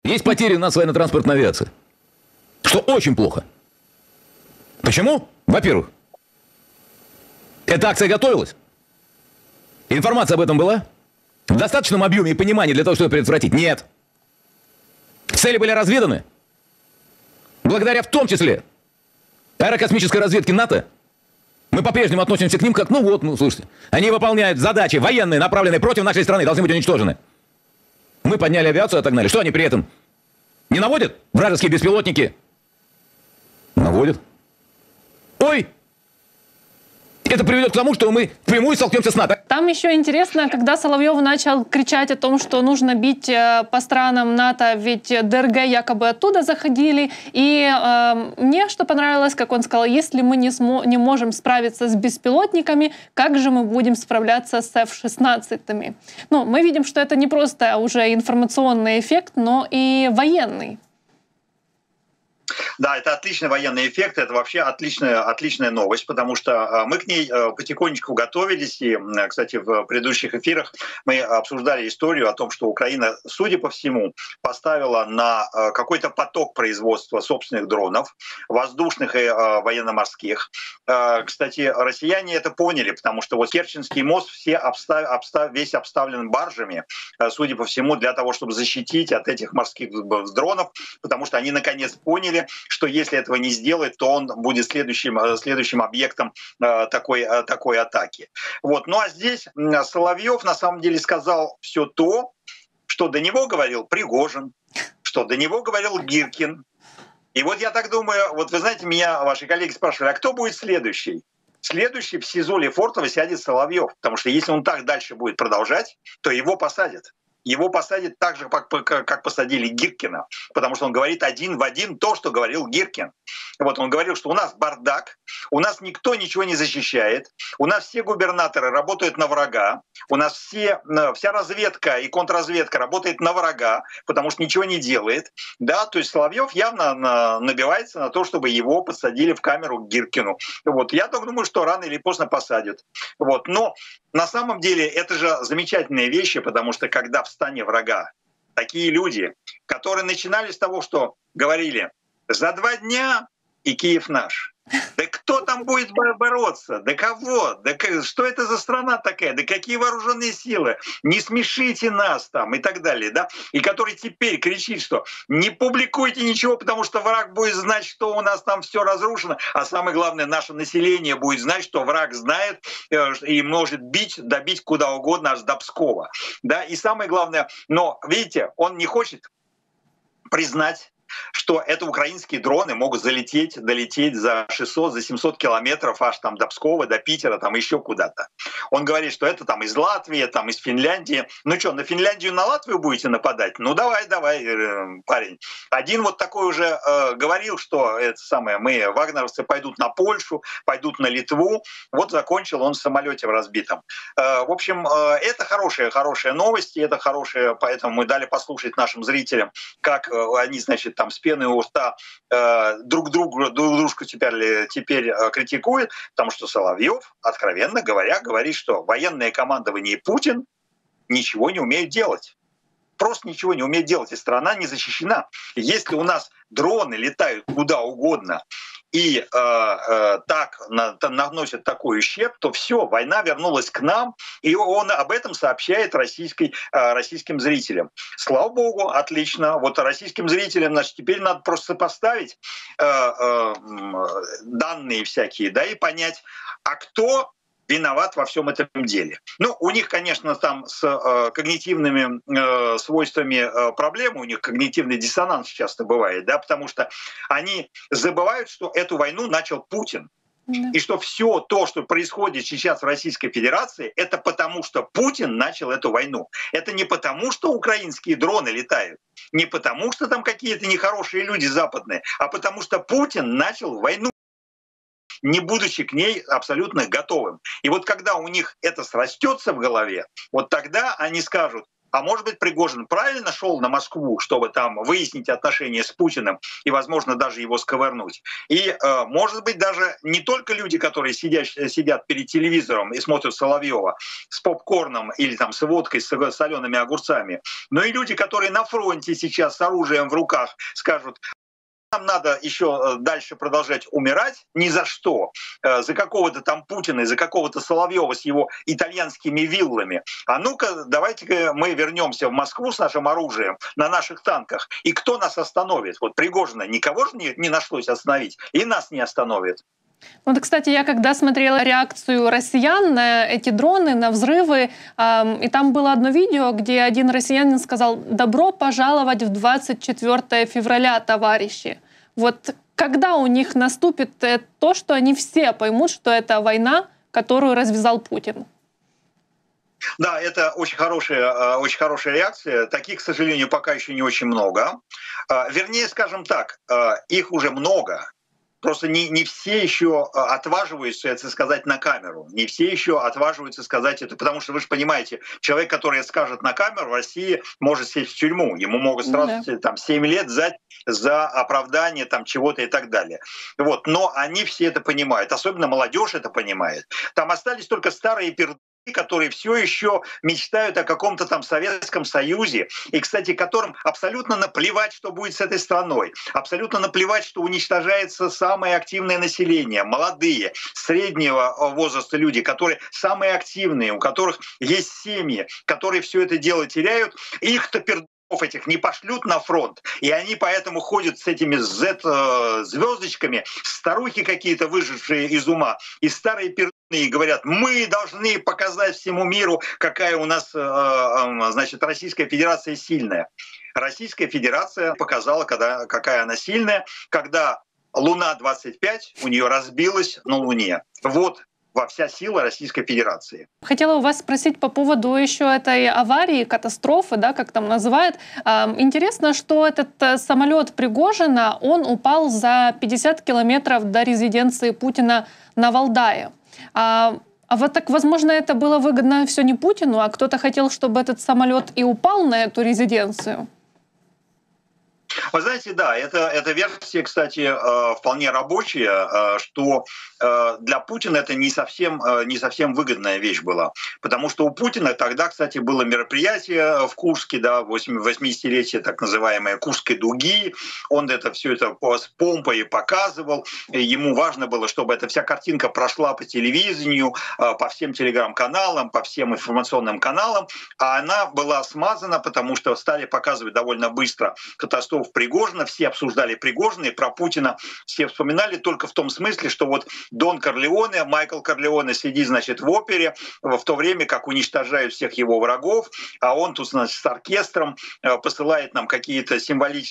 Есть потери у нас военно-транспортной авиации. Что очень плохо. Почему? Во-первых, эта акция готовилась. Информация об этом была? В достаточном объеме и понимании для того, чтобы предотвратить? Нет. Цели были разведаны. Благодаря в том числе аэрокосмической разведке НАТО. Мы по-прежнему относимся к ним как, слушайте, они выполняют задачи военные, направленные против нашей страны, должны быть уничтожены. Мы подняли авиацию, отогнали. Что они при этом не наводят? Вражеские беспилотники? Наводят. Ой! Это приведет к тому, что мы впрямую столкнемся с НАТО. Там еще интересно, когда Соловьев начал кричать о том, что нужно бить по странам НАТО, ведь ДРГ якобы оттуда заходили. И мне что понравилось, как он сказал, если мы не можем справиться с беспилотниками, как же мы будем справляться с F-16? Ну, мы видим, что это не просто уже информационный эффект, но и военный. Да, это отличный военный эффект, это вообще отличная новость, потому что мы к ней потихонечку готовились. И, кстати, в предыдущих эфирах мы обсуждали историю о том, что Украина, судя по всему, поставила на какой-то поток производства собственных дронов, воздушных и военно-морских. Кстати, россияне это поняли, потому что вот Керченский мост весь обставлен баржами, судя по всему, для того, чтобы защитить от этих морских дронов, потому что они наконец поняли, что если этого не сделать, то он будет следующим объектом такой атаки. Вот. Ну а здесь Соловьев на самом деле сказал все то, что до него говорил Пригожин, что до него говорил Гиркин. И вот я так думаю, вот вы знаете, меня ваши коллеги спрашивали, а кто будет следующий? Следующий в СИЗО Лефортово сядет Соловьев, потому что если он так дальше будет продолжать, то его посадят. Его посадят так же, как посадили Гиркина, потому что он говорит один в один то, что говорил Гиркин. Вот он говорил, что у нас бардак, у нас никто ничего не защищает, у нас все губернаторы работают на врага, у нас вся разведка и контрразведка работает на врага, потому что ничего не делает. Да, то есть Соловьев явно набивается на то, чтобы его посадили в камеру к Гиркину. Вот. Я так думаю, что рано или поздно посадят. Вот. Но на самом деле это же замечательные вещи, потому что когда в стане врага такие люди, которые начинали с того, что говорили «за 2 дня и Киев наш». Да кто там будет бороться? Да кого? Да что это за страна такая? Да какие вооруженные силы? Не смешите нас там и так далее. Да? И который теперь кричит, что не публикуйте ничего, потому что враг будет знать, что у нас там все разрушено. А самое главное, наше население будет знать, что враг знает и может добить куда угодно, аж до Пскова. Да? И самое главное, но видите, он не хочет признать, что это украинские дроны могут долететь за 600, за 700 километров аж там до Пскова, до Питера, там еще куда-то. Он говорит, что это там из Латвии, там из Финляндии. Ну что, на Финляндию, на Латвию будете нападать? Ну давай, парень. Один вот такой уже говорил, что это самое, вагнеровцы пойдут на Польшу, пойдут на Литву. Вот закончил он в самолете в разбитом. В общем, это хорошие новости, это хорошие, поэтому мы дали послушать нашим зрителям, как они, значит, там с пеной у рта друг дружку теперь критикуют, потому что Соловьев, откровенно говоря, говорит, что военное командование и Путин ничего не умеют делать. Просто ничего не умеет делать, и страна не защищена. Если у нас дроны летают куда угодно и так наносят такой ущерб, то все, война вернулась к нам, и он об этом сообщает российским зрителям. Слава богу, отлично. Вот российским зрителям, значит, теперь надо просто сопоставить данные всякие, да, и понять, а кто виноват во всем этом деле. Ну, у них, конечно, там с когнитивными свойствами проблемы, у них когнитивный диссонанс часто бывает, да, потому что они забывают, что эту войну начал Путин. И что все то, что происходит сейчас в Российской Федерации, это потому, что Путин начал эту войну. Это не потому, что украинские дроны летают, не потому, что там какие-то нехорошие люди западные, а потому что Путин начал войну, не будучи к ней абсолютно готовым. И вот когда у них это срастется в голове, вот тогда они скажут: А может быть, Пригожин правильно шел на Москву, чтобы там выяснить отношения с Путиным и, возможно, даже его сковырнуть. И, может быть, даже не только люди, которые сидят перед телевизором и смотрят Соловьева с попкорном или там с водкой, с солеными огурцами, но и люди, которые на фронте сейчас с оружием в руках скажут: нам надо еще дальше продолжать умирать ни за что, за какого-то там Путина и за какого-то Соловьева с его итальянскими виллами. А ну-ка, давайте-ка мы вернемся в Москву с нашим оружием на наших танках. И кто нас остановит? Вот Пригожина никого же не нашлось остановить, и нас не остановит. Вот, кстати, я когда смотрела реакцию россиян на эти дроны, на взрывы, и там было одно видео, где один россиянин сказал: «Добро пожаловать в 24 февраля, товарищи». Вот когда у них наступит то, что они все поймут, что это война, которую развязал Путин? Да, это очень хорошая реакция. Таких, к сожалению, пока еще не очень много. Вернее, скажем так, их уже много. Просто не все еще отваживаются это сказать на камеру. Не все еще отваживаются сказать это, потому что вы же понимаете, человек, который это скажет на камеру, в России может сесть в тюрьму. Ему могут сразу там 7 лет за оправдание там чего-то и так далее. Вот. Но они все это понимают, особенно молодежь это понимает. Там остались только старые пердуны, которые все еще мечтают о каком-то там Советском Союзе, и, кстати, которым абсолютно наплевать, что будет с этой страной, абсолютно наплевать, что уничтожается самое активное население, молодые, среднего возраста люди, которые самые активные, у которых есть семьи, которые все это дело теряют, их-то этих не пошлют на фронт, и они поэтому ходят с этими Z-звездочками, старухи какие-то выжившие из ума, и старые пердуны, и говорят: мы должны показать всему миру, какая у нас, значит, Российская Федерация сильная. Российская Федерация показала, какая она сильная, когда Луна-25 у нее разбилась на Луне. Вот вся сила Российской Федерации. Хотела у вас спросить по поводу еще этой аварии, катастрофы, да, как там называют. Интересно, что этот самолет Пригожина, он упал за 50 километров до резиденции Путина на Валдае. А вот так, возможно, это было выгодно все не Путину, а кто-то хотел, чтобы этот самолет и упал на эту резиденцию? Вы знаете, да, эта версия, кстати, вполне рабочая, что для Путина это не совсем выгодная вещь была. Потому что у Путина тогда, кстати, было мероприятие в Курске, да, 80-летие так называемой Курской дуги. Он все это с помпой показывал. Ему важно было, чтобы эта вся картинка прошла по телевидению, по всем телеграм-каналам, по всем информационным каналам. А она была смазана, потому что стали показывать довольно быстро катастрофу Пригожина, все обсуждали Пригожина, и про Путина все вспоминали только в том смысле, что вот Дон Корлеоне, Майкл Корлеоне сидит, значит, в опере, в то время как уничтожают всех его врагов, а он тут, значит, с оркестром посылает нам какие-то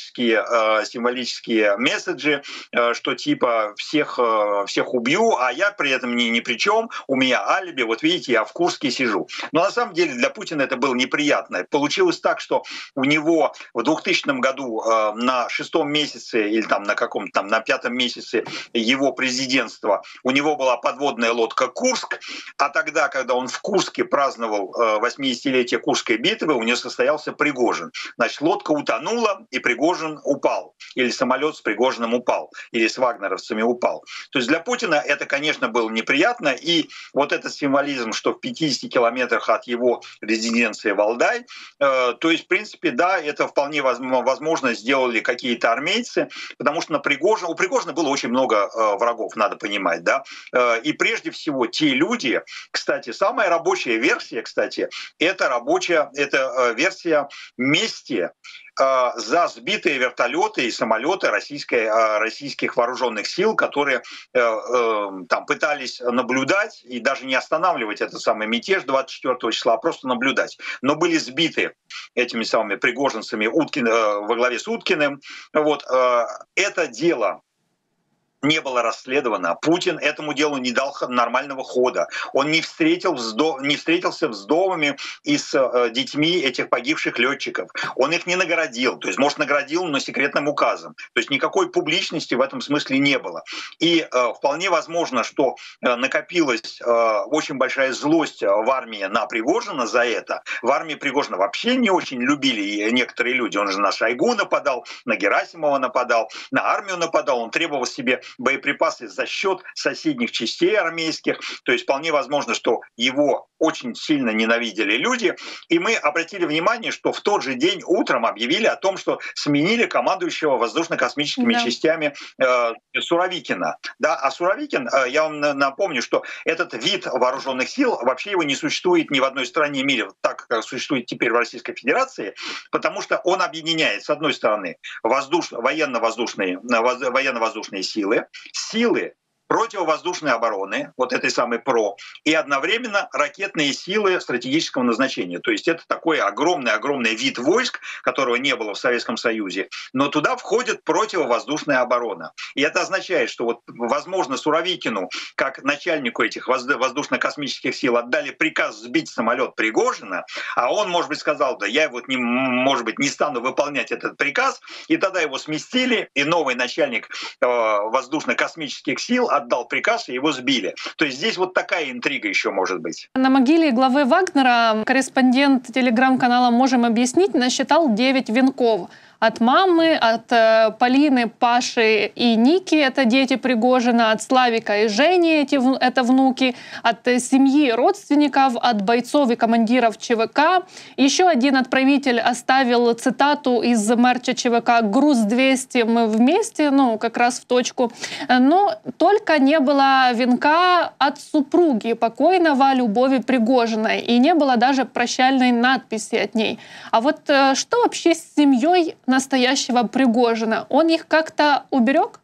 символические месседжи, что типа всех убью, а я при этом ни при чем, у меня алиби, вот видите, я в Курске сижу. Но на самом деле для Путина это было неприятно. Получилось так, что у него в 2000 году на 6-м месяце или там на каком-то там на 5-м месяце его президентства у него была подводная лодка «Курск», а тогда, когда он в Курске праздновал 80-летие Курской битвы, у него состоялся Пригожин. Значит, лодка утонула, и Пригожин упал. Или самолет с Пригожиным упал, или с вагнеровцами упал. То есть для Путина это, конечно, было неприятно, и вот этот символизм, что в 50 километрах от его резиденции Валдай, то есть, в принципе, да, это вполне возможно сделали какие-то армейцы, потому что у Пригожина было очень много врагов, надо понимать, да, и прежде всего те люди, кстати, самая рабочая версия, кстати, это версия мести за сбитые вертолеты и самолеты российских вооруженных сил, которые там пытались наблюдать и даже не останавливать этот самый мятеж 24 числа, а просто наблюдать. Но были сбиты этими самыми пригожинцами во главе с Уткиным. Вот. Это дело не было расследовано. Путин этому делу не дал нормального хода. Он не встретился с вдовами и с детьми этих погибших летчиков. Он их не наградил. То есть, может, наградил, но секретным указом. То есть никакой публичности в этом смысле не было. И вполне возможно, что накопилась очень большая злость в армии на Пригожина за это. В армии Пригожина вообще не очень любили некоторые люди. Он же на Шойгу нападал, на Герасимова нападал, на армию нападал. Он требовал себе боеприпасы за счет соседних частей армейских. То есть вполне возможно, что его очень сильно ненавидели люди. И мы обратили внимание, что в тот же день утром объявили о том, что сменили командующего воздушно-космическими частями Суровикина. Да, а Суровикин, я вам напомню, что этот вид вооруженных сил, вообще его не существует ни в одной стране мира, так как существует теперь в Российской Федерации, потому что он объединяет, с одной стороны, военно-воздушные силы противовоздушной обороны, вот этой самой ПРО, и одновременно ракетные силы стратегического назначения. То есть это такой огромный вид войск, которого не было в Советском Союзе, но туда входит противовоздушная оборона. И это означает, что вот, возможно, Суровикину, как начальнику этих воздушно-космических сил, отдали приказ сбить самолет Пригожина, а он, может быть, сказал, да я вот, может быть, не стану выполнять этот приказ, и тогда его сместили, и новый начальник воздушно-космических сил отдал приказ, и его сбили. То есть здесь вот такая интрига еще может быть. На могиле главы Вагнера корреспондент телеграм-канала «Можем объяснить» насчитал 9 венков. От мамы, от Полины, Паши и Ники, это дети Пригожина, от Славика и Жени, это внуки, от семьи родственников, от бойцов и командиров ЧВК. Еще один отправитель оставил цитату из мерча ЧВК «Груз 200, мы вместе», ну, как раз в точку. Но только не было венка от супруги покойного Любови Пригожиной, и не было даже прощальной надписи от ней. А вот что вообще с семьей настоящего Пригожина? Он их как-то уберег?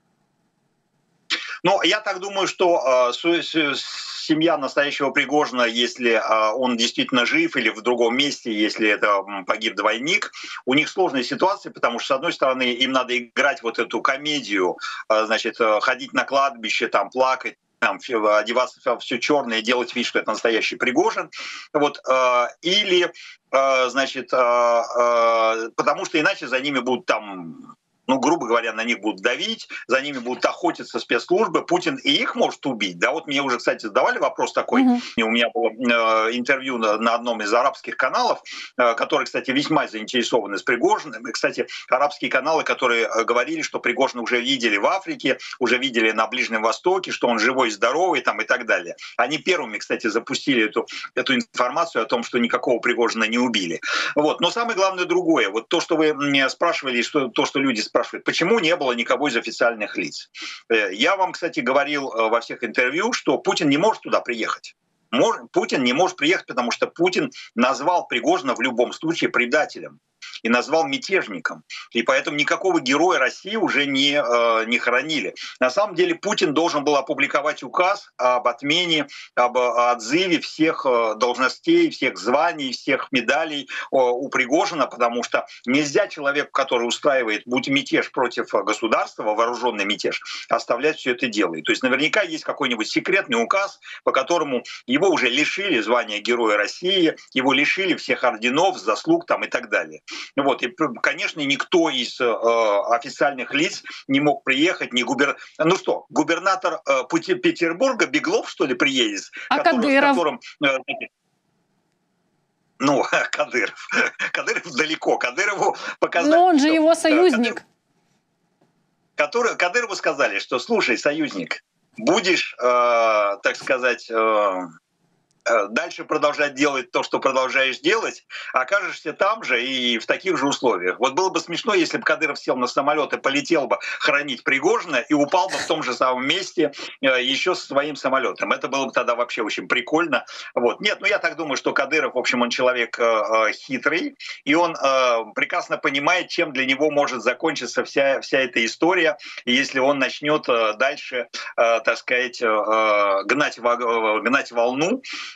Ну, я так думаю, что семья настоящего Пригожина, если он действительно жив, или в другом месте, если это погиб двойник, у них сложная ситуация, потому что, с одной стороны, им надо играть вот эту комедию, значит, ходить на кладбище, там, плакать, там, одеваться во все черное и делать вид, что это настоящий Пригожин. Вот, или, значит, потому что иначе за ними будут там, ну, грубо говоря, на них будут давить, за ними будут охотиться спецслужбы, Путин и их может убить. Да, вот мне уже, кстати, задавали вопрос такой, у меня было интервью на одном из арабских каналов, которые, кстати, весьма заинтересованы с Пригожиным. И, кстати, арабские каналы, которые говорили, что Пригожина уже видели в Африке, уже видели на Ближнем Востоке, что он живой, здоровый там, и так далее. Они первыми, кстати, запустили эту информацию о том, что никакого Пригожина не убили. Вот. Но самое главное другое. Вот то, что вы меня спрашивали, то, что люди спрашивают, почему не было никого из официальных лиц. Я вам, кстати, говорил во всех интервью, что Путин не может туда приехать. Путин не может приехать, потому что Путин назвал Пригожина в любом случае предателем и назвал мятежником. И поэтому никакого героя России уже не хоронили. На самом деле Путин должен был опубликовать указ об отмене, об отзыве всех должностей, всех званий, всех медалей у Пригожина, потому что нельзя человеку, который устраивает мятеж против государства, вооруженный мятеж, оставлять все это дело. То есть наверняка есть какой-нибудь секретный указ, по которому его уже лишили звания Героя России, его лишили всех орденов, заслуг там и так далее. Вот. И, конечно, никто из официальных лиц не мог приехать, ну что, губернатор Петербурга Беглов, что ли, приедет? А Кадыров? Ну, Кадыров. Кадыров далеко. Кадырову показали... Но он же его союзник. Кадырову сказали, что, слушай, союзник, будешь, так сказать... дальше продолжать делать то, что продолжаешь делать, окажешься там же и в таких же условиях. Вот было бы смешно, если бы Кадыров сел на самолет и полетел бы хоронить Пригожина и упал бы в том же самом месте еще со своим самолетом. Это было бы тогда вообще очень прикольно. Вот. Нет, ну я так думаю, что Кадыров, в общем, он человек хитрый, и он прекрасно понимает, чем для него может закончиться вся эта история, если он начнет дальше, так сказать, гнать волну.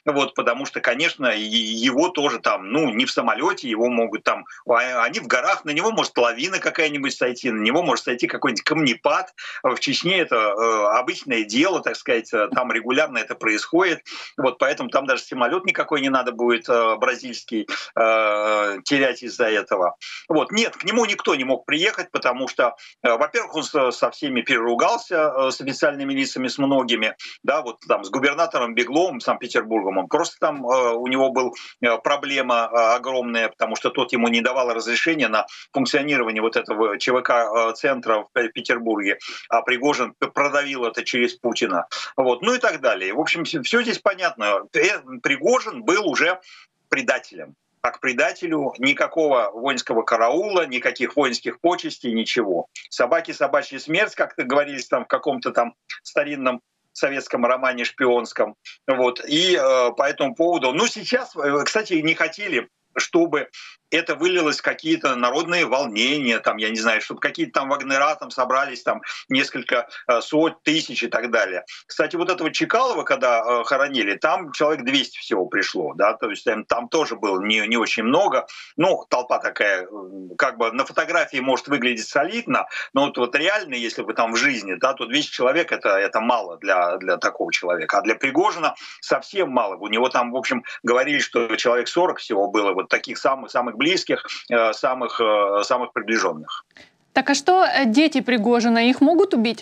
вот, потому что, конечно, его тоже там, ну, не в самолете, его могут там, они в горах, на него может лавина какая-нибудь сойти, на него может сойти какой-нибудь камнепад. В Чечне это обычное дело, так сказать, там регулярно это происходит, вот, поэтому там даже самолет никакой не надо будет бразильский терять из-за этого. Вот, нет, к нему никто не мог приехать, потому что, во-первых, он со всеми переругался, с официальными лицами, с многими, да, вот там с губернатором Бегловым, Санкт-Петербургом, он просто там, у него был проблема огромная, потому что тот ему не давал разрешения на функционирование вот этого ЧВК-центра в Петербурге, а Пригожин продавил это через Путина, вот, ну и так далее. В общем, все здесь понятно. Пригожин был уже предателем. А к предателю никакого воинского караула, никаких воинских почестей, ничего. Собаки, собачья смерть, как говорились там в каком-то там старинном советском романе шпионском. Вот. И по этому поводу... Ну, сейчас, кстати, не хотели, чтобы это вылилось в какие-то народные волнения, там, я не знаю, чтобы какие-то там вагнера там собрались, там несколько сот тысяч и так далее. Кстати, вот этого Чекалова, когда хоронили, там человек 200 всего пришло, да, то есть там тоже было не очень много. Ну, толпа такая, как бы на фотографии может выглядеть солидно, но вот реально, если бы там в жизни, да, то 200 человек это мало для такого человека. А для Пригожина совсем мало. У него там, в общем, говорили, что человек 40 всего было, вот таких самых близких, самых приближенных. Так а что дети Пригожина, их могут убить?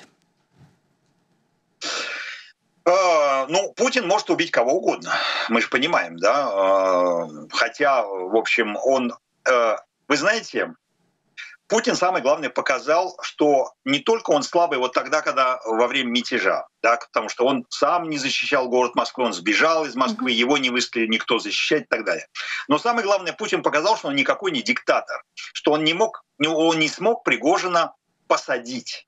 Ну, Путин может убить кого угодно, мы же понимаем, да. Хотя, в общем, он, вы знаете, Путин, самое главное, показал, что не только он слабый вот тогда, когда во время мятежа, да, потому что он сам не защищал город Москвы, он сбежал из Москвы, его не выставили никто защищать и так далее. Но самое главное, Путин показал, что он никакой не диктатор, что он не смог Пригожина посадить,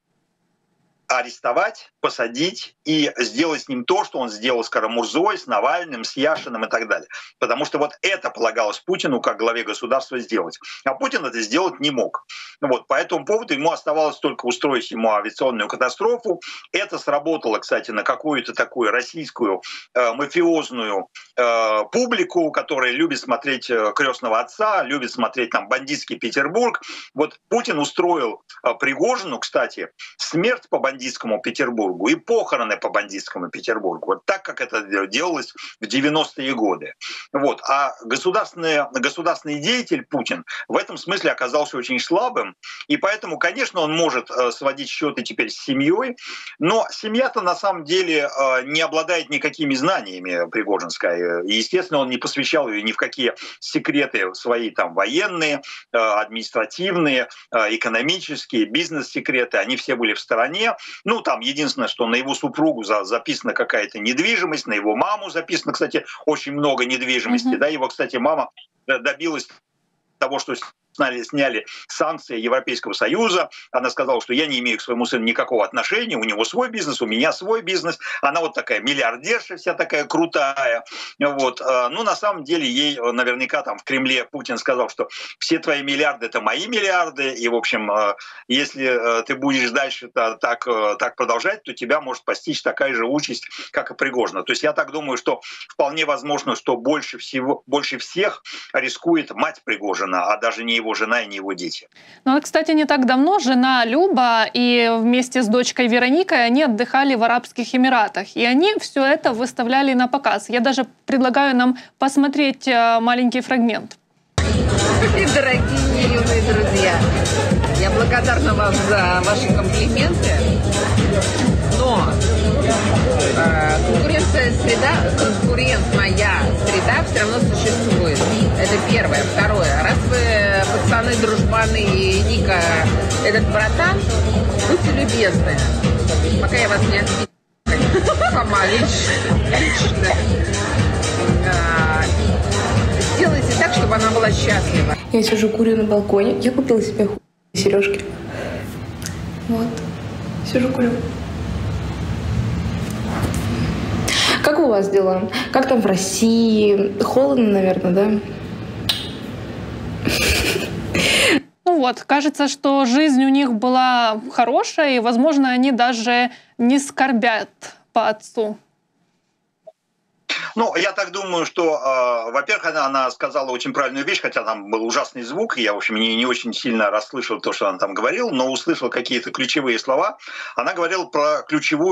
арестовать, посадить и сделать с ним то, что он сделал с Карамурзой, с Навальным, с Яшиным и так далее. Потому что вот это полагалось Путину как главе государства сделать. А Путин это сделать не мог. Вот, по этому поводу ему оставалось только устроить ему авиационную катастрофу. Это сработало, кстати, на какую-то такую российскую мафиозную публику, которая любит смотреть «Крестного отца», любит смотреть там «Бандитский Петербург». Вот Путин устроил Пригожину, кстати, смерть по бандитскому Петербургу и похороны по бандитскому Петербургу. Вот так, как это делалось в 90-е годы. Вот. А государственный деятель Путин в этом смысле оказался очень слабым. И поэтому, конечно, он может сводить счеты теперь с семьей, но семья-то на самом деле не обладает никакими знаниями Пригожинская. И, естественно, он не посвящал ее ни в какие секреты свои там военные, административные, экономические, бизнес-секреты. Они все были в стороне. Ну, там единственное, что на его супругу записана какая-то недвижимость, на его маму записано, кстати, очень много недвижимости. Да, его, кстати, мама добилась того, что сняли санкции Европейского Союза. Она сказала, что я не имею к своему сыну никакого отношения, у него свой бизнес, у меня свой бизнес. Она вот такая миллиардерша, вся такая крутая. Вот. Ну, на самом деле, ей наверняка там в Кремле Путин сказал, что все твои миллиарды — это мои миллиарды, и, в общем, если ты будешь дальше так продолжать, то тебя может постичь такая же участь, как и Пригожина. То есть я так думаю, что вполне возможно, что больше всех рискует мать Пригожина, а даже не его жена и не его дети. Ну, кстати, не так давно жена Люба и вместе с дочкой Вероникой они отдыхали в Арабских Эмиратах. И они все это выставляли на показ. Я даже предлагаю нам посмотреть маленький фрагмент. Дорогие юные друзья, я благодарна вам за ваши комплименты, но конкурентная среда, конкурентная среда все равно существует. Это первое. Второе. Раз вы пацаны, дружбаны и Ника этот братан, будьте любезны, пока я вас не отпи***ю сама лично. Сделайте так, чтобы она была счастлива. Я сижу, курю на балконе. Я купила себе сережки. Вот. Сижу, курю. Как у вас дела? Как там в России? Холодно, наверное, да? Ну вот, кажется, что жизнь у них была хорошая, и, возможно, они даже не скорбят по отцу. Ну, я так думаю, что, во-первых, она сказала очень правильную вещь, хотя там был ужасный звук, я, в общем, не очень сильно расслышал то, что она там говорила, но услышал какие-то ключевые слова. Она говорила про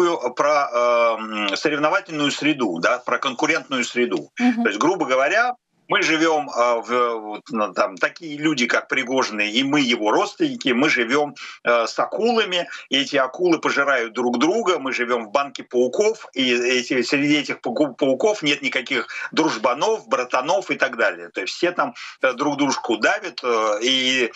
соревновательную среду, да, про конкурентную среду. То есть, грубо говоря, мы живем там такие люди, как Пригожин, и мы его родственники, мы живем с акулами, и эти акулы пожирают друг друга, мы живем в банке пауков, и среди этих пауков нет никаких дружбанов, братанов и так далее. То есть все там друг дружку давят, и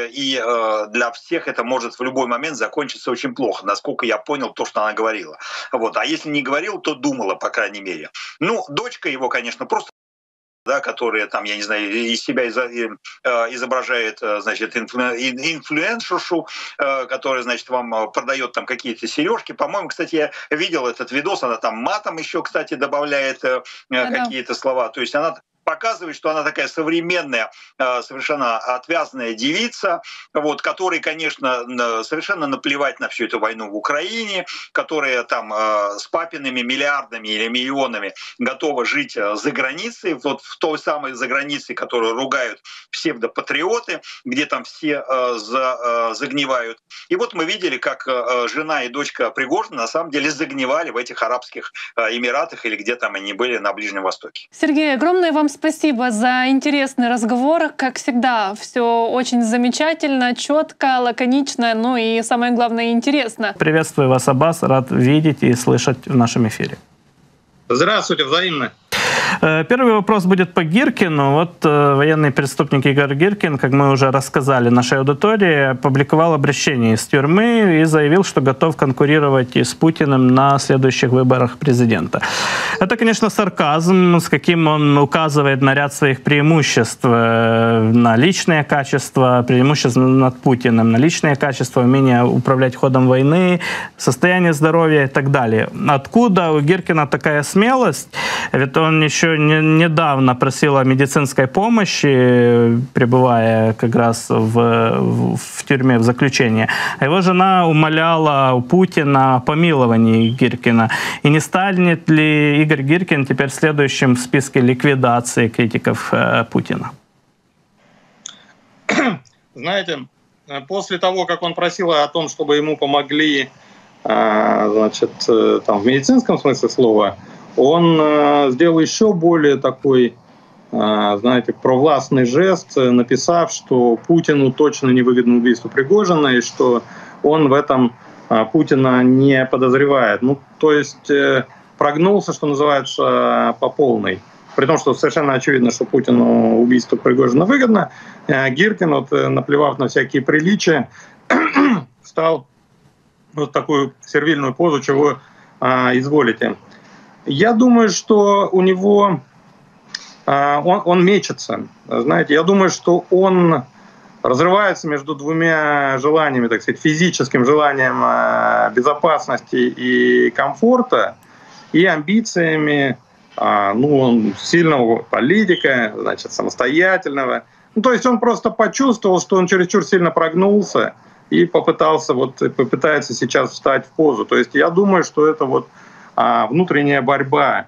для всех это может в любой момент закончиться очень плохо, насколько я понял то, что она говорила. Вот. А если не говорила, то думала, по крайней мере. Ну, дочка его, конечно, просто, да, которая там, я не знаю, из себя изображает, значит, инфлюенсершу, которая, значит, вам продает там какие-то сережки. По-моему, кстати, я видел этот видос, она там матом еще, кстати, добавляет какие-то слова. То есть она показывает, что она такая современная, совершенно отвязная девица, вот, которой, конечно, совершенно наплевать на всю эту войну в Украине, которая там с папиными миллиардами или миллионами готова жить за границей, вот в той самой за границей, которую ругают псевдопатриоты, где там все загнивают. И вот мы видели, как жена и дочка Пригожина на самом деле загнивали в этих Арабских Эмиратах или где там они были на Ближнем Востоке. Сергей, огромное вам спасибо за интересный разговор. Как всегда, все очень замечательно, четко, лаконично, ну и самое главное, интересно. Приветствую вас, Аббас. Рад видеть и слышать в нашем эфире. Здравствуйте, взаимно. Первый вопрос будет по Гиркину. Вот военный преступник Игорь Гиркин, как мы уже рассказали нашей аудитории, опубликовал обращение из тюрьмы и заявил, что готов конкурировать и с Путиным на следующих выборах президента. Это, конечно, сарказм, с каким он указывает на ряд своих преимуществ, на личные качества, преимуществ над Путиным, на личные качества, умение управлять ходом войны, состояние здоровья и так далее. Откуда у Гиркина такая смелость? Ведь он еще недавно просил о медицинской помощи, пребывая как раз в тюрьме, в заключении. А его жена умоляла у Путина о помиловании Гиркина. И не станет ли Игорь Гиркин теперь следующим в списке ликвидации критиков Путина? Знаете, после того, как он просил о том, чтобы ему помогли, значит, там, в медицинском смысле слова, он сделал еще более такой, знаете, провластный жест, написав, что Путину точно не выгодно убийство Пригожина и что он в этом Путина не подозревает. Ну, то есть прогнулся, что называется, по полной. При том, что совершенно очевидно, что Путину убийство Пригожина выгодно. Гиркин, вот, наплевав на всякие приличия, встал вот такую сервильную позу, чего изволите. Я думаю, что у него он мечется. Знаете, я думаю, что он разрывается между двумя желаниями, так сказать, физическим желанием безопасности и комфорта и амбициями, ну, сильного политика, значит, самостоятельного. Ну, то есть он просто почувствовал, что он чересчур сильно прогнулся и попытается сейчас встать в позу. То есть я думаю, что это вот внутренняя борьба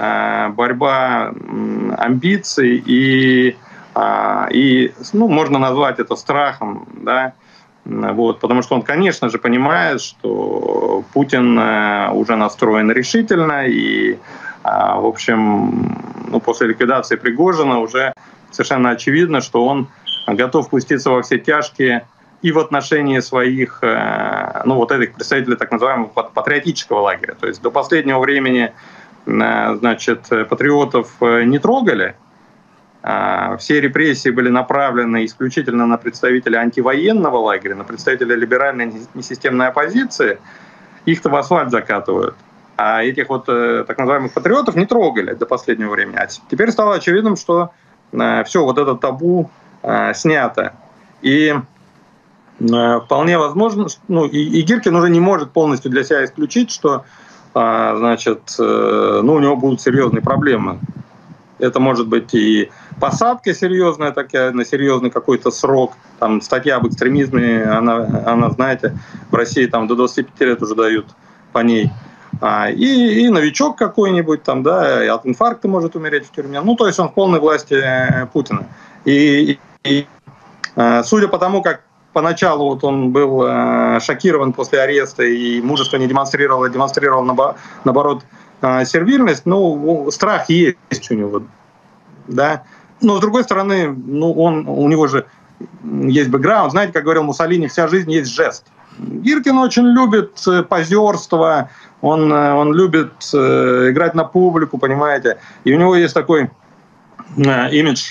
амбиций и ну, можно назвать это страхом, да, вот, потому что он, конечно же, понимает, что Путин уже настроен решительно и, в общем, ну, после ликвидации Пригожина уже совершенно очевидно, что он готов пуститься во все тяжкие и в отношении своих, ну, вот этих представителей так называемого патриотического лагеря. То есть до последнего времени, значит, патриотов не трогали, все репрессии были направлены исключительно на представителей антивоенного лагеря, на представителей либеральной несистемной оппозиции. Их-то в асфальт закатывают. А этих вот так называемых патриотов не трогали до последнего времени. А теперь стало очевидным, что все, вот это табу снято. И вполне возможно, ну, и Гиркин уже не может полностью для себя исключить, что, значит, ну, у него будут серьезные проблемы. Это может быть и посадка серьезная такая, на серьезный какой-то срок. Там статья об экстремизме, она, знаете, в России там до 25 лет уже дают по ней. И новичок какой-нибудь там, да, и от инфаркта может умереть в тюрьме. Ну, то есть он в полной власти Путина. И судя по тому, как поначалу вот он был шокирован после ареста и мужество не демонстрировал, а демонстрировал, наоборот, сервильность, ну, страх есть у него, да. Но, с другой стороны, ну, у него же есть бэкграунд. Знаете, как говорил Муссолини, вся жизнь есть жест. Гиркин очень любит позерство, он любит играть на публику, понимаете. И у него есть такой имидж,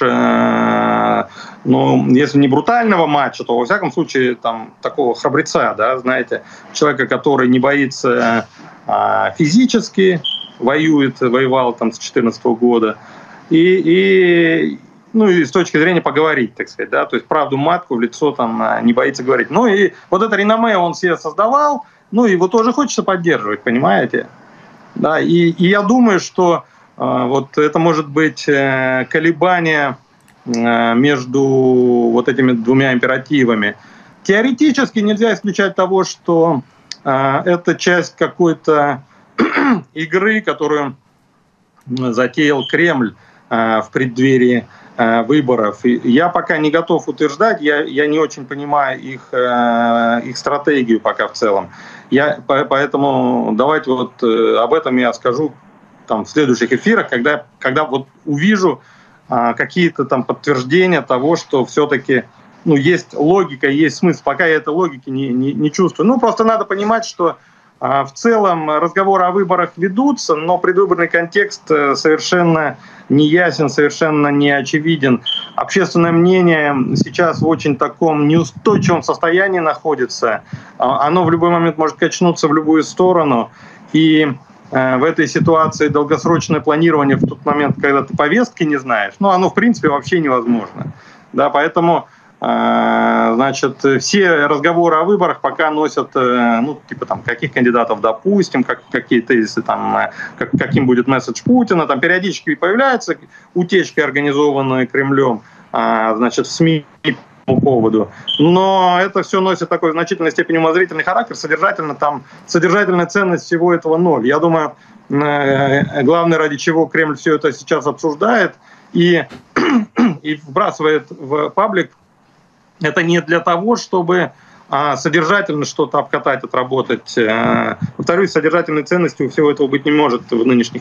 ну, если не брутального матча, то, во всяком случае, там, такого храбреца, да, знаете, человека, который не боится физически, воевал там с 2014 года, ну и с точки зрения поговорить, так сказать, да, то есть правду матку в лицо там не боится говорить. Ну и вот это реноме он себе создавал, ну его тоже хочется поддерживать, понимаете? Да, и я думаю, что вот это может быть колебание между вот этими двумя императивами. Теоретически нельзя исключать того, что это часть какой-то игры, которую затеял Кремль в преддверии выборов. И я пока не готов утверждать, я не очень понимаю их стратегию пока в целом. Поэтому давайте вот об этом я скажу там в следующих эфирах, когда вот увижу какие-то там подтверждения того, что все-таки ну, есть логика, есть смысл. Пока я этой логики не чувствую. Ну, просто надо понимать, что в целом разговоры о выборах ведутся, но предвыборный контекст совершенно не ясен, совершенно не очевиден. Общественное мнение сейчас в очень таком неустойчивом состоянии находится. Оно в любой момент может качнуться в любую сторону. И в этой ситуации долгосрочное планирование в тот момент, когда ты повестки не знаешь, ну, оно в принципе вообще невозможно. Да, поэтому значит, все разговоры о выборах пока носят, ну, типа там, каких кандидатов допустим, какие тезисы там, каким будет месседж Путина, там периодически появляются утечки, организованные Кремлем, значит, в СМИ по этому поводу. Но это все носит такой в значительной степени умозрительный характер, содержательная ценность всего этого ноль. Я думаю, главное, ради чего Кремль все это сейчас обсуждает и вбрасывает в паблик, это не для того, чтобы содержательно что-то обкатать, отработать. Повторюсь, содержательной ценности у всего этого быть не может в нынешней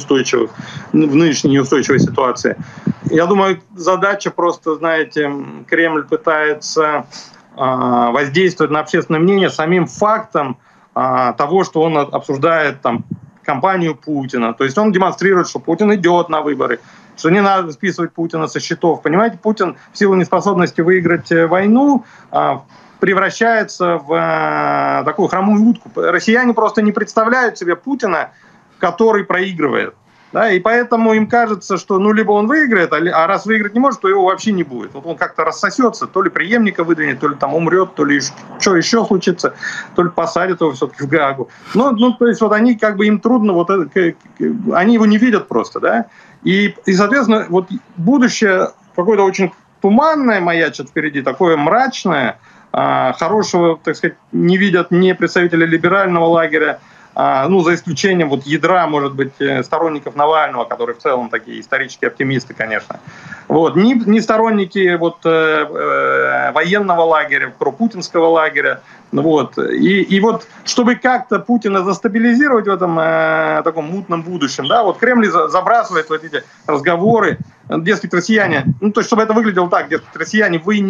неустойчивой ситуации. Я думаю, задача просто, знаете, Кремль пытается воздействовать на общественное мнение самим фактом того, что он обсуждает там кампанию Путина. То есть он демонстрирует, что Путин идет на выборы, что не надо списывать Путина со счетов. Понимаете, Путин в силу неспособности выиграть войну превращается в такую хромую утку. Россияне просто не представляют себе Путина, который проигрывает. Да, и поэтому им кажется, что ну, либо он выиграет, а раз выиграть не может, то его вообще не будет. Вот он как-то рассосется, то ли преемника выдвинет, то ли там умрет, то ли что еще случится, то ли посадят его все-таки в Гаагу. Ну, то есть вот они как бы им трудно, вот это, они его не видят просто, да. И соответственно, вот будущее какое-то очень туманное маячит впереди, такое мрачное, хорошего, так сказать, не видят ни представители либерального лагеря, ну, за исключением вот ядра, может быть, сторонников Навального, которые в целом такие исторические оптимисты, конечно. Вот. Ни сторонники вот, военного лагеря, пропутинского лагеря. Вот. И вот, чтобы как-то Путина застабилизировать в этом таком мутном будущем, да, вот Кремль забрасывает вот эти разговоры, дескать, россияне, ну, то есть, чтобы это выглядело так, дескать, россияне, вы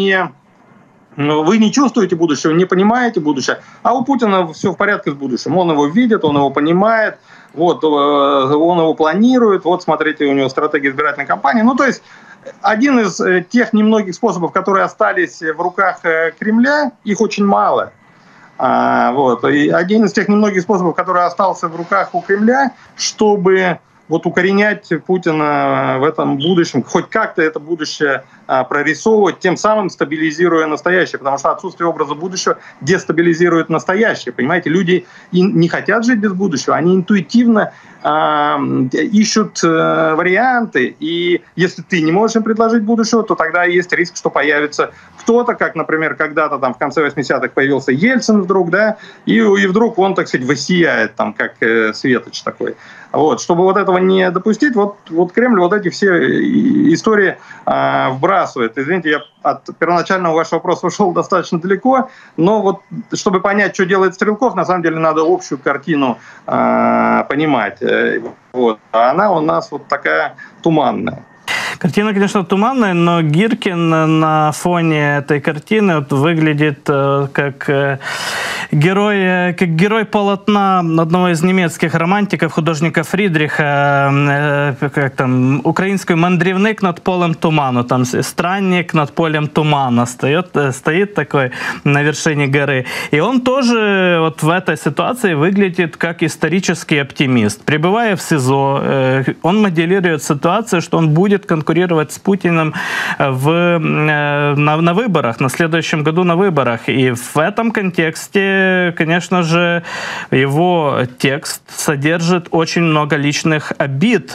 не чувствуете будущего, не понимаете будущее, а у Путина все в порядке с будущим. Он его видит, он его понимает, вот, он его планирует, вот смотрите, у него стратегия избирательной кампании. Ну, то есть один из тех немногих способов, которые остались в руках Кремля, их очень мало. Вот, и один из тех немногих способов, который остался в руках у Кремля, чтобы вот укоренять Путина в этом будущем, хоть как-то это будущее прорисовывать, тем самым стабилизируя настоящее, потому что отсутствие образа будущего дестабилизирует настоящее. Понимаете, люди не хотят жить без будущего, они интуитивно ищут варианты, и если ты не можешь им предложить будущего, то тогда есть риск, что появится кто-то, как, например, когда-то там в конце 80-х появился Ельцин вдруг, да, и вдруг он, так сказать, воссияет там, как светоч такой. Вот, чтобы вот этого не допустить, вот Кремль вот эти все истории вбрасывает. Извините, я от первоначального вашего вопроса ушел достаточно далеко, но вот чтобы понять, что делает Стрелков, на самом деле надо общую картину понимать. Вот. А она у нас вот такая туманная. Картина, конечно, туманная, но Гиркин на фоне этой картины вот выглядит как герой полотна одного из немецких романтиков, художника Фридриха, как там, украинский мандрівник над полем туману, там странник над полем тумана стоит такой на вершине горы. И он тоже вот в этой ситуации выглядит как исторический оптимист. Пребывая в СИЗО, он моделирует ситуацию, что он будет конкурировать с Путиным на выборах, на следующем году на выборах. И в этом контексте, конечно же, его текст содержит очень много личных обид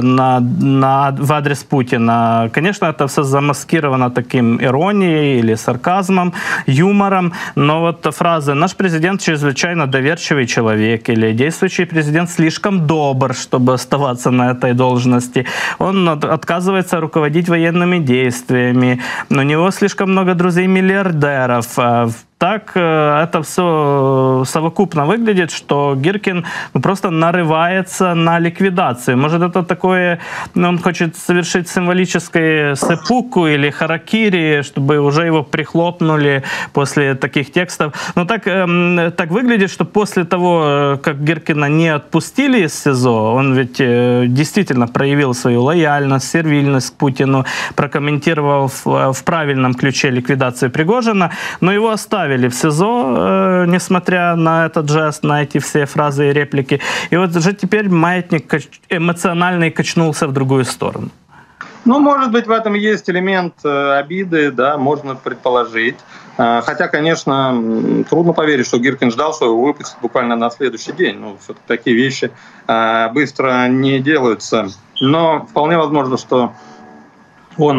в адрес Путина. Конечно, это все замаскировано таким иронией или сарказмом, юмором, но вот фразы «наш президент чрезвычайно доверчивый человек» или «действующий президент слишком добр, чтобы оставаться на этой должности», он отказывается руководить военными действиями, у него слишком много друзей-миллиардеров. Так это все совокупно выглядит, что Гиркин просто нарывается на ликвидацию. Может, это такое, он хочет совершить символическое сеппуку или харакири, чтобы уже его прихлопнули после таких текстов. Но так выглядит, что после того, как Гиркина не отпустили из СИЗО, он ведь действительно проявил свою лояльность, сервильность к Путину, прокомментировал в правильном ключе ликвидацию Пригожина, но его оставили в СИЗО, несмотря на этот жест, на эти все фразы и реплики. И вот же теперь маятник эмоциональный качнулся в другую сторону. Ну, может быть, в этом есть элемент обиды, да, можно предположить. Хотя, конечно, трудно поверить, что Гиркин ждал, что его выпустят буквально на следующий день. Ну, все-таки такие вещи быстро не делаются. Но вполне возможно, что он,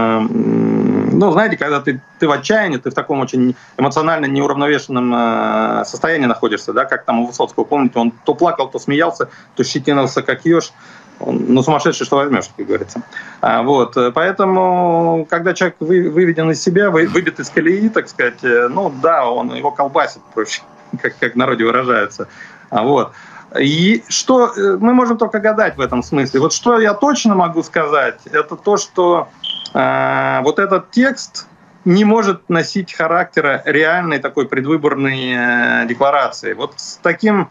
ну, знаете, когда ты в отчаянии, ты в таком очень эмоционально неуравновешенном состоянии находишься, да, как там у Высоцкого, помните, он то плакал, то смеялся, то щетинился, как еж. Ну, сумасшедший, что возьмешь, как говорится. Вот. Поэтому, когда человек выведен из себя, выбит из колеи, так сказать, ну да, его колбасит, проще, как в народе выражается. Вот. И что мы можем только гадать в этом смысле. Вот что я точно могу сказать, это то, что вот этот текст не может носить характера реальной такой предвыборной декларации. Вот с таким...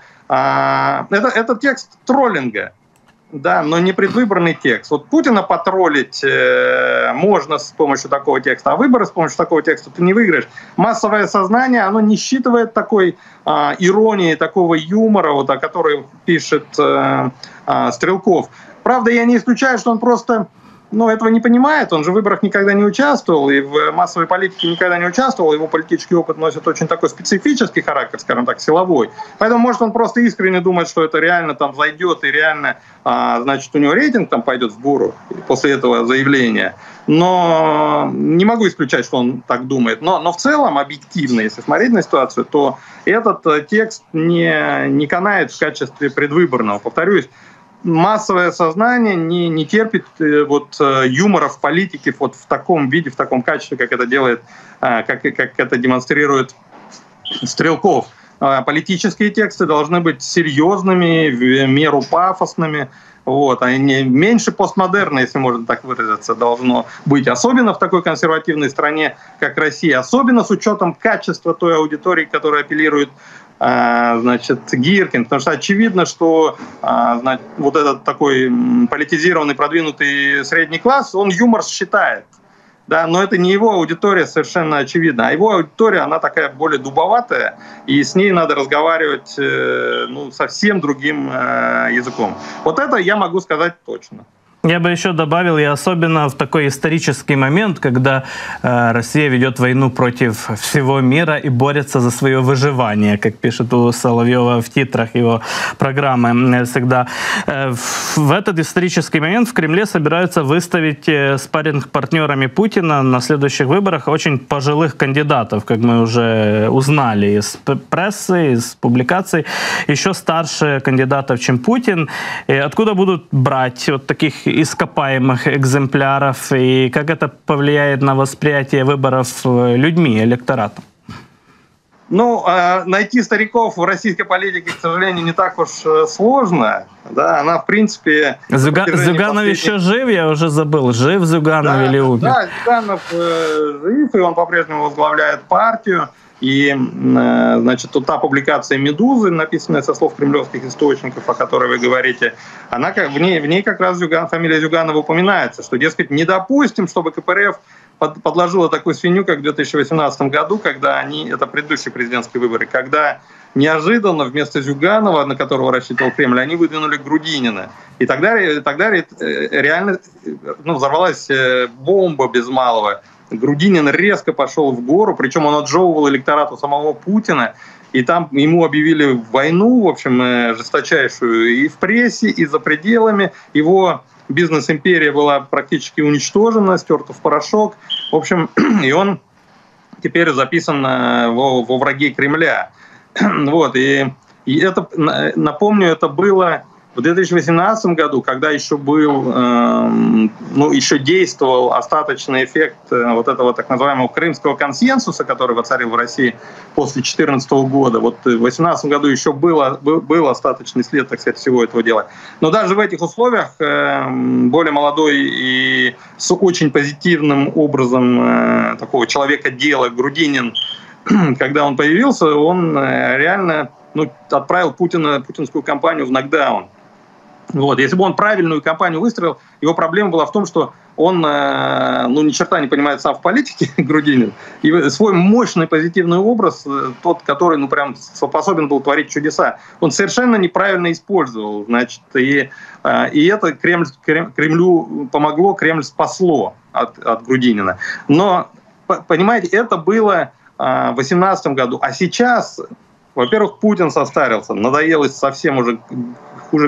Это текст троллинга. Да, но не предвыборный текст. Вот Путина потроллить можно с помощью такого текста, а выборы с помощью такого текста ты не выиграешь. Массовое сознание, оно не считывает такой иронии, такого юмора, вот, о которой пишет Стрелков. Правда, я не исключаю, что он просто этого не понимает. Он же в выборах никогда не участвовал, и в массовой политике никогда не участвовал. Его политический опыт носит очень такой специфический характер, скажем так, силовой. Поэтому, может, он просто искренне думает, что это реально там зайдет, и реально, значит, у него рейтинг там пойдет в гору после этого заявления. Но не могу исключать, что он так думает. Но в целом, объективно, если смотреть на ситуацию, то этот текст не канает в качестве предвыборного. Повторюсь, массовое сознание не терпит вот юмора в политике вот в таком виде, в таком качестве, как это делает, как это демонстрирует Стрелков. Политические тексты должны быть серьезными, в меру пафосными. Вот, они меньше постмодерна, если можно так выразиться, должно быть. Особенно в такой консервативной стране, как Россия. Особенно с учетом качества той аудитории, которая апеллирует, значит, Гиркин. Потому что очевидно, что значит, вот этот такой политизированный, продвинутый средний класс, он юмор считает. Да, но это не его аудитория, совершенно очевидно. А его аудитория, она такая более дубоватая, и с ней надо разговаривать совсем другим языком. Вот это я могу сказать точно. Я бы еще добавил, и особенно в такой исторический момент, когда Россия ведет войну против всего мира и борется за свое выживание, как пишет у Соловьева в титрах его программы всегда. В этот исторический момент в Кремле собираются выставить спарринг-партнерами Путина на следующих выборах очень пожилых кандидатов, как мы уже узнали из прессы, из публикаций, еще старше кандидатов, чем Путин. И откуда будут брать вот таких ископаемых экземпляров, и как это повлияет на восприятие выборов людьми, электоратом? Ну, найти стариков в российской политике, к сожалению, не так уж сложно. Да, она, в принципе... Зюганов еще жив, я уже забыл. Жив Зюганов или умер? Да, Зюганов жив, и он по-прежнему возглавляет партию. И, значит, тут та публикация «Медузы», написанная со слов кремлевских источников, о которой вы говорите, она, в ней как раз фамилия Зюганова упоминается, что, дескать, не допустим, чтобы КПРФ подложила такую свинью, как в 2018 году, когда это предыдущие президентские выборы, когда неожиданно вместо Зюганова, на которого рассчитывал Кремль, они выдвинули Грудинина. И тогда реально взорвалась бомба без малого. Грудинин резко пошел в гору, причем он отжевывал электорату самого Путина, и там ему объявили войну, в общем, жесточайшую и в прессе, и за пределами. Его бизнес-империя была практически уничтожена, стерта в порошок. В общем, и он теперь записан во враге Кремля. Вот, и это, напомню, это было в 2018 году, когда еще еще действовал остаточный эффект вот этого так называемого крымского консенсуса, который воцарил в России после 2014 года. Вот в 2018 году еще был остаточный след, так сказать, всего этого дела. Но даже в этих условиях более молодой и с очень позитивным образом такого человека дела Грудинин, когда он появился, он реально отправил путинскую кампанию в нокдаун. Вот. Если бы он правильную кампанию выстроил, его проблема была в том, что он ни черта не понимает сам в политике, Грудинин, и свой мощный позитивный образ, тот, который прям способен был творить чудеса, он совершенно неправильно использовал. Значит, и это Кремлю помогло, Кремль спасло от Грудинина. Но, понимаете, это было в 2018 году. А сейчас, во-первых, Путин состарился, надоело совсем уже хуже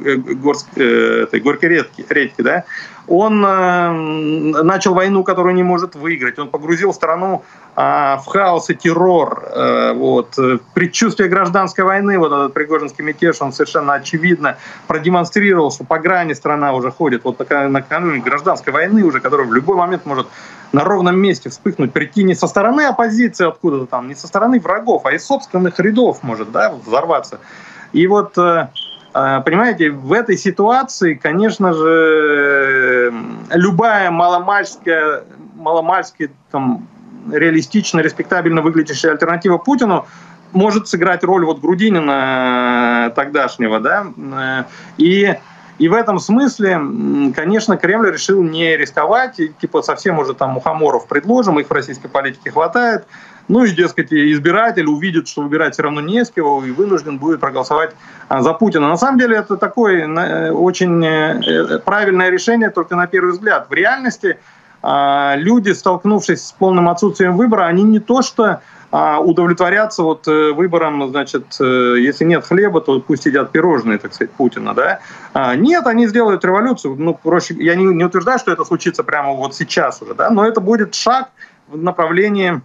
горькой редьки, да? Он начал войну, которую не может выиграть. Он погрузил страну в хаос и террор. Предчувствие гражданской войны, вот этот пригожинский мятеж, он совершенно очевидно продемонстрировал, что по грани страна уже ходит. Вот такая накануне гражданской войны уже, которая в любой момент может на ровном месте вспыхнуть, прийти не со стороны оппозиции откуда-то там, не со стороны врагов, а из собственных рядов может, да, взорваться. И вот... Понимаете, в этой ситуации, конечно же, любая маломальски там, реалистично, респектабельно выглядящая альтернатива Путину может сыграть роль вот Грудинина тогдашнего, да, и в этом смысле, конечно, Кремль решил не рисковать, и, типа совсем уже там мухоморов предложим, их в российской политике хватает. Ну и, дескать, избиратель увидит, что выбирать все равно не с кого, и вынужден будет проголосовать за Путина. На самом деле это такое очень правильное решение, только на первый взгляд. В реальности люди, столкнувшись с полным отсутствием выбора, они не то что удовлетворятся вот выбором, значит, если нет хлеба, то пусть едят пирожные, так сказать, Путина, да? Нет, они сделают революцию. Ну, проще, я не утверждаю, что это случится прямо вот сейчас уже, да? Но это будет шаг в направлении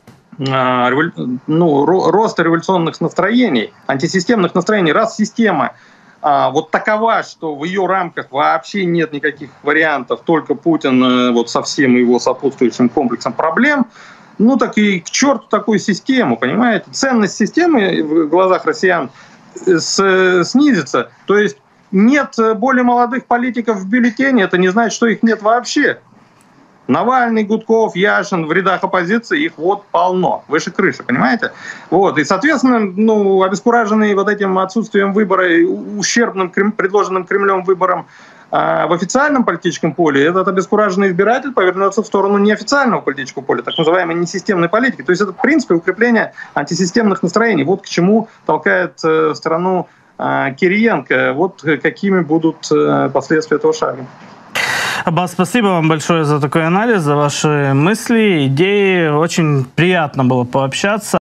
роста революционных настроений, антисистемных настроений. Раз система вот такова, что в ее рамках вообще нет никаких вариантов, только Путин вот со всем его сопутствующим комплексом проблем, ну так и к черту такую систему, понимаете? Ценность системы в глазах россиян снизится. То есть нет более молодых политиков в бюллетене, это не значит, что их нет вообще. Навальный, Гудков, Яшин в рядах оппозиции, их вот полно, выше крыши, понимаете? Вот. И, соответственно, обескураженный вот этим отсутствием выбора, ущербным предложенным Кремлем выбором в официальном политическом поле, этот обескураженный избиратель повернется в сторону неофициального политического поля, так называемой несистемной политики. То есть это, в принципе, укрепление антисистемных настроений. Вот к чему толкает страну Кириенко. Вот какими будут последствия этого шага. Аббас, спасибо вам большое за такой анализ, за ваши мысли, идеи. Очень приятно было пообщаться.